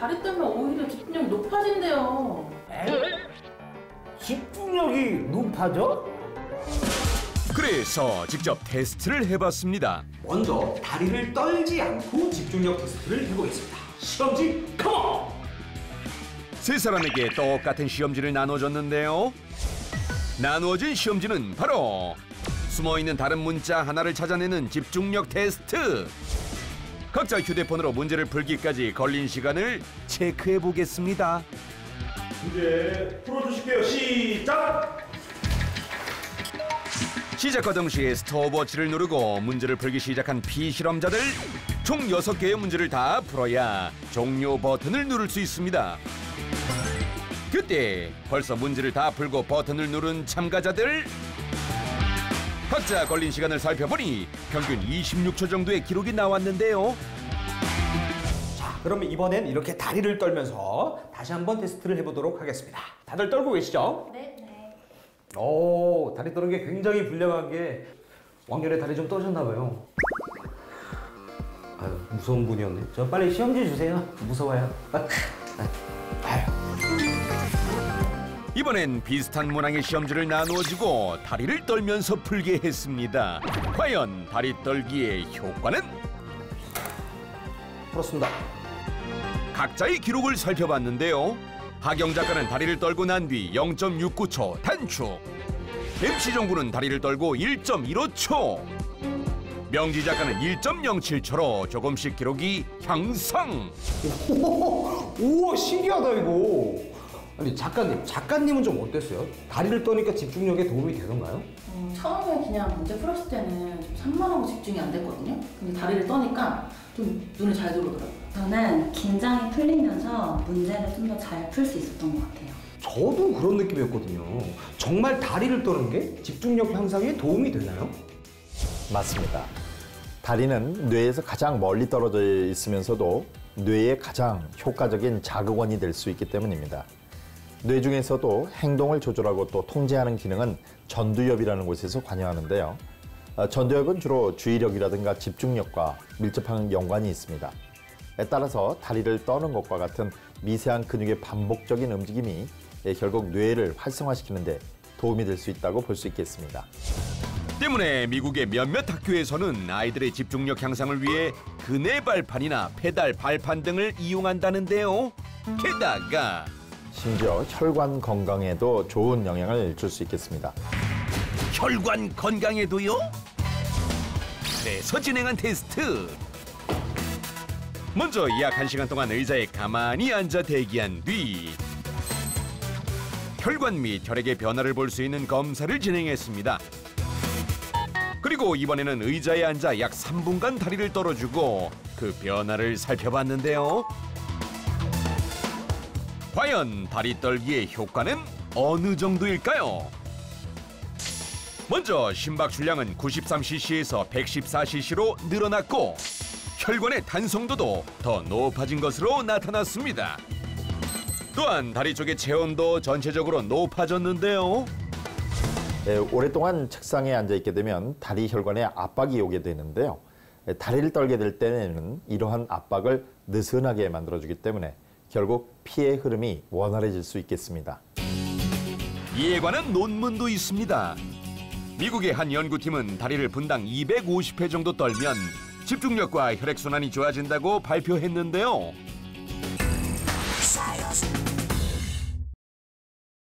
다리 떨면 오히려 집중력이 높아진대요. 집중력이 높아져? 그래서 직접 테스트를 해봤습니다. 먼저 다리를 떨지 않고 집중력 테스트를 해보겠습니다. 시험지 컴온! 세 사람에게 똑같은 시험지를 나눠줬는데요. 나누어진 시험지는 바로 숨어있는 다른 문자 하나를 찾아내는 집중력 테스트. 각자 휴대폰으로 문제를 풀기까지 걸린 시간을 체크해 보겠습니다. 문제 풀어주실게요. 시작! 시작과 동시에 스톱워치를 누르고 문제를 풀기 시작한 피실험자들 총 6개의 문제를 다 풀어야 종료 버튼을 누를 수 있습니다. 그때 벌써 문제를 다 풀고 버튼을 누른 참가자들 각자 걸린 시간을 살펴보니 평균 26초 정도의 기록이 나왔는데요. 자, 그러면 이번엔 이렇게 다리를 떨면서 다시 한번 테스트를 해보도록 하겠습니다. 다들 떨고 계시죠? 네. 오, 다리 떠는 게 굉장히 불량한 게 왕년에 다리 좀 떠셨나 봐요. 아유, 무서운 분이었네. 저 빨리 시험지 주세요. 무서워요. 아유. 이번엔 비슷한 문항의 시험지를 나누어주고 다리를 떨면서 풀게 했습니다. 과연 다리 떨기의 효과는? 풀었습니다. 각자의 기록을 살펴봤는데요. 하경 작가는 다리를 떨고 난 뒤 0.69초 단축. MC 정구는 다리를 떨고 1.15초. 명지 작가는 1.07초로 조금씩 기록이 향상. 우와, 신기하다 이거. 아니 작가님은 좀 어땠어요? 다리를 떠니까 집중력에 도움이 되던가요? 처음에 그냥 문제 풀었을 때는 좀 산만하고 집중이 안 됐거든요. 근데 다리를 떠니까 좀 눈에 잘 들어오더라고요. 저는 긴장이 풀리면서 문제를 좀 더 잘 풀 수 있었던 것 같아요. 저도 그런 느낌이었거든요. 정말 다리를 떠는 게 집중력 향상에 도움이 되나요? 맞습니다. 다리는 뇌에서 가장 멀리 떨어져 있으면서도 뇌의 가장 효과적인 자극원이 될 수 있기 때문입니다. 뇌 중에서도 행동을 조절하고 또 통제하는 기능은 전두엽이라는 곳에서 관여하는데요. 전두엽은 주로 주의력이라든가 집중력과 밀접한 연관이 있습니다. 따라서 다리를 떠는 것과 같은 미세한 근육의 반복적인 움직임이 결국 뇌를 활성화시키는 데 도움이 될 수 있다고 볼 수 있겠습니다. 때문에 미국의 몇몇 학교에서는 아이들의 집중력 향상을 위해 그네 발판이나 페달 발판 등을 이용한다는데요. 게다가 심지어 혈관 건강에도 좋은 영향을 줄 수 있겠습니다. 혈관 건강에도요? 그래서 진행한 테스트. 먼저 약 1시간 동안 의자에 가만히 앉아 대기한 뒤 혈관 및 혈액의 변화를 볼 수 있는 검사를 진행했습니다. 그리고 이번에는 의자에 앉아 약 3분간 다리를 떨어주고 그 변화를 살펴봤는데요. 과연 다리 떨기의 효과는 어느 정도일까요? 먼저 심박 출량은 93cc에서 114cc로 늘어났고 혈관의 탄성도도 더 높아진 것으로 나타났습니다. 또한 다리 쪽의 체온도 전체적으로 높아졌는데요. 오랫동안 책상에 앉아있게 되면 다리 혈관에 압박이 오게 되는데요. 다리를 떨게 될 때는 이러한 압박을 느슨하게 만들어주기 때문에 결국 피의 흐름이 원활해질 수 있겠습니다. 이에 관한 논문도 있습니다. 미국의 한 연구팀은 다리를 분당 250회 정도 떨면 집중력과 혈액순환이 좋아진다고 발표했는데요.